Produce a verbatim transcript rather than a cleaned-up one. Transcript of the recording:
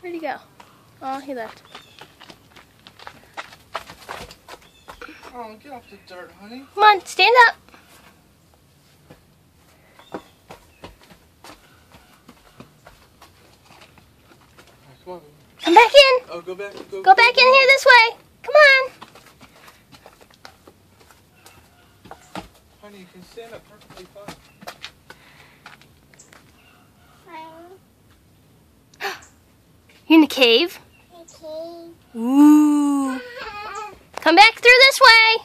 Where'd he go? Oh, he left. Oh, get off the dirt, honey. Come on, stand up. Come on. Come back in. Oh, go back. Go, Go back in here this way. Come on. Honey, you can stand up perfectly fine. You in the cave? Okay. Ooh. Come back through this way.